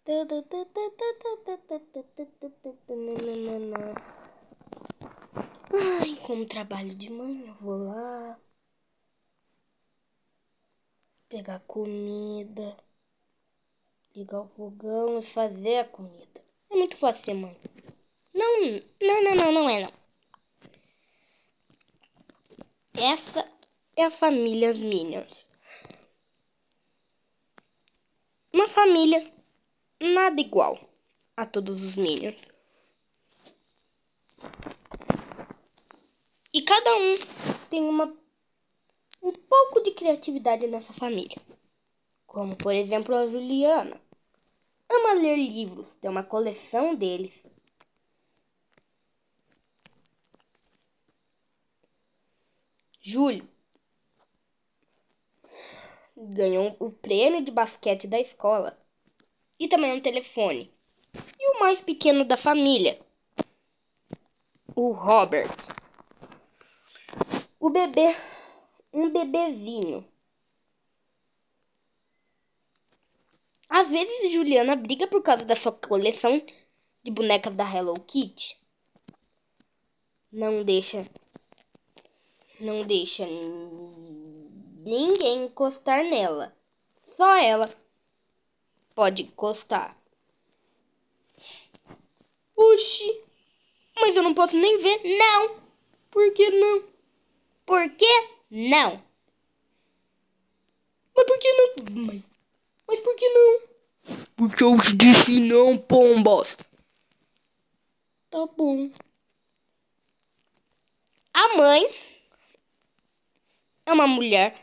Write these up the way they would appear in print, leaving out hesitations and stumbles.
Ai, como trabalho de manhã, vou lá pegar comida, ligar o fogão e fazer a comida. É muito fácil ser mãe. Não é não. Essa é a família Minions. Uma família nada igual a todos os Minions. E cada um tem um pouco de criatividade nessa família. Como, por exemplo, a Juliana. Ama ler livros, tem uma coleção deles. Júlio ganhou o prêmio de basquete da escola e também um telefone. E o mais pequeno da família, o Robert. O bebê, um bebezinho. Às vezes Juliana briga por causa da sua coleção de bonecas da Hello Kitty. Não deixa ninguém encostar nela. Só ela pode encostar. Oxi, mas eu não posso nem ver. Não. Por que não? Por que não? Mas por que não, mãe? Mas por que não? Porque eu te disse não, pombas. Tá bom. A mãe é uma mulher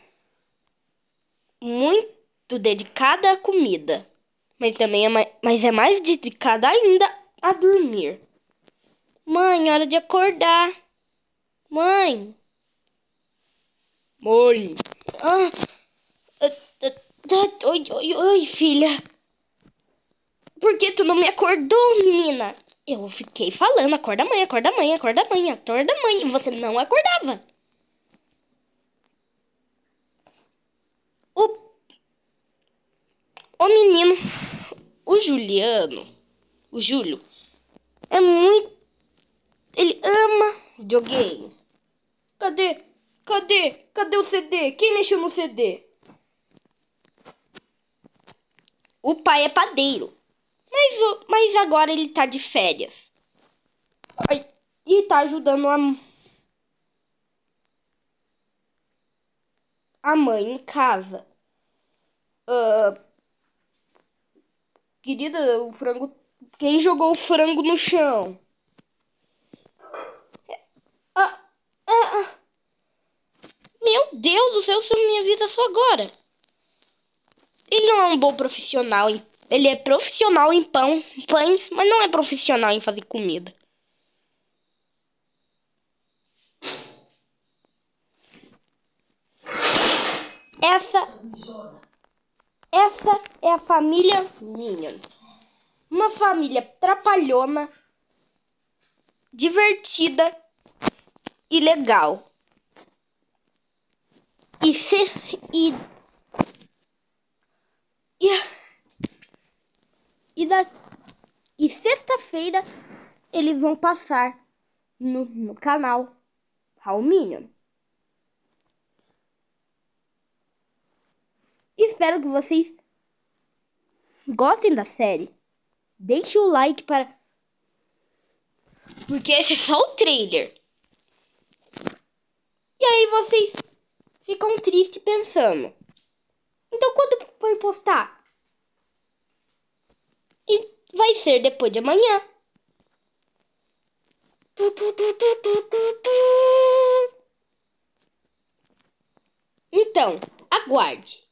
muito dedicada à comida, mas é mais dedicada ainda a dormir. Mãe, hora de acordar. Mãe. Oi, filha. Por que tu não me acordou, menina? Eu fiquei falando, acorda mãe, acorda mãe, acorda mãe, acorda mãe. E você não acordava. O menino, o Júlio, é muito... Ele ama videogames. Cadê o CD? Quem mexeu no CD? O pai é padeiro. Mas agora ele tá de férias. E tá ajudando a mãe em casa. Querida, o frango... Quem jogou o frango no chão? Meu Deus do céu, você não me avisa só agora. Ele não é um bom profissional. Ele é profissional em pães, mas não é profissional em fazer comida. Essa é a família Minions. Uma família trapalhona, divertida e legal. E sexta-feira eles vão passar no canal How Minion. Espero que vocês gostem da série. Deixe o like porque esse é só o trailer. E aí vocês ficam tristes pensando. Então quando vai postar? E vai ser depois de amanhã. Então, aguarde.